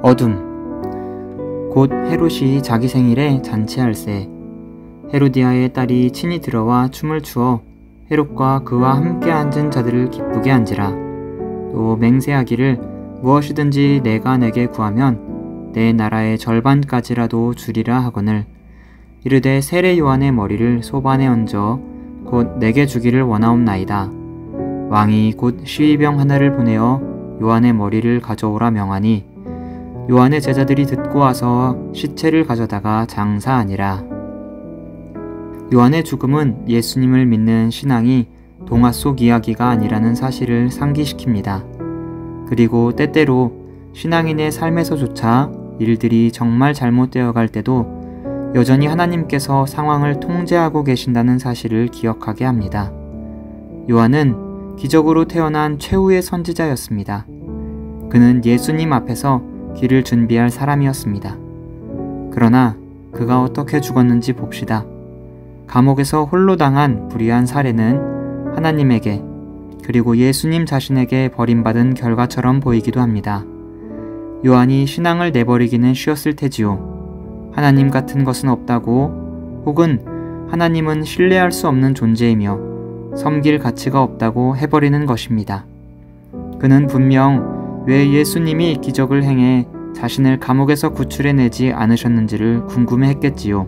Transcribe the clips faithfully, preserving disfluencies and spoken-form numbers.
어둠. 곧 헤롯이 자기 생일에 잔치할세. 헤로디아의 딸이 친히 들어와 춤을 추어 헤롯과 그와 함께 앉은 자들을 기쁘게 한지라. 또 맹세하기를 무엇이든지 내가 내게 구하면 내 나라의 절반까지라도 주리라 하거늘. 이르되 세례 요한의 머리를 소반에 얹어 곧 내게 주기를 원하옵나이다. 왕이 곧 시위병 하나를 보내어 요한의 머리를 가져오라 명하니 요한의 제자들이 듣고 와서 시체를 가져다가 장사하니라. 요한의 죽음은 예수님을 믿는 신앙이 동화 속 이야기가 아니라는 사실을 상기시킵니다. 그리고 때때로 신앙인의 삶에서조차 일들이 정말 잘못되어 갈 때도 여전히 하나님께서 상황을 통제하고 계신다는 사실을 기억하게 합니다. 요한은 기적으로 태어난 최후의 선지자였습니다. 그는 예수님 앞에서 길을 준비할 사람이었습니다. 그러나 그가 어떻게 죽었는지 봅시다. 감옥에서 홀로 당한 불의한 사례는 하나님에게 그리고 예수님 자신에게 버림받은 결과처럼 보이기도 합니다. 요한이 신앙을 내버리기는 쉬웠을 테지요. 하나님 같은 것은 없다고, 혹은 하나님은 신뢰할 수 없는 존재이며 섬길 가치가 없다고 해버리는 것입니다. 그는 분명 왜 예수님이 기적을 행해 자신을 감옥에서 구출해내지 않으셨는지를 궁금해했겠지요.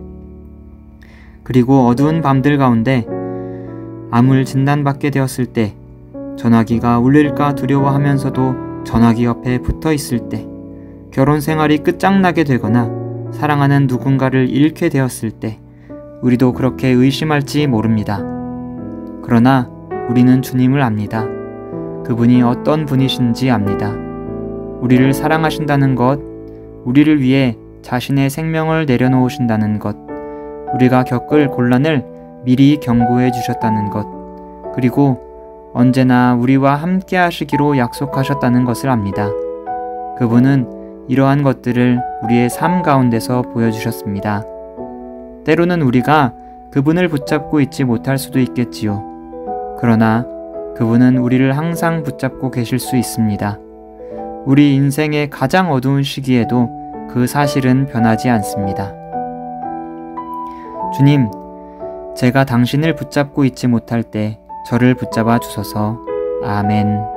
그리고 어두운 밤들 가운데 암을 진단받게 되었을 때, 전화기가 울릴까 두려워하면서도 전화기 옆에 붙어 있을 때, 결혼 생활이 끝장나게 되거나 사랑하는 누군가를 잃게 되었을 때 우리도 그렇게 의심할지 모릅니다. 그러나 우리는 주님을 압니다. 그분이 어떤 분이신지 압니다. 우리를 사랑하신다는 것, 우리를 위해 자신의 생명을 내려놓으신다는 것, 우리가 겪을 곤란을 미리 경고해 주셨다는 것, 그리고 언제나 우리와 함께 하시기로 약속하셨다는 것을 압니다. 그분은 이러한 것들을 우리의 삶 가운데서 보여주셨습니다. 때로는 우리가 그분을 붙잡고 있지 못할 수도 있겠지요. 그러나 그분은 우리를 항상 붙잡고 계실 수 있습니다. 우리 인생의 가장 어두운 시기에도 그 사실은 변하지 않습니다. 주님, 제가 당신을 붙잡고 있지 못할 때 저를 붙잡아 주소서. 아멘.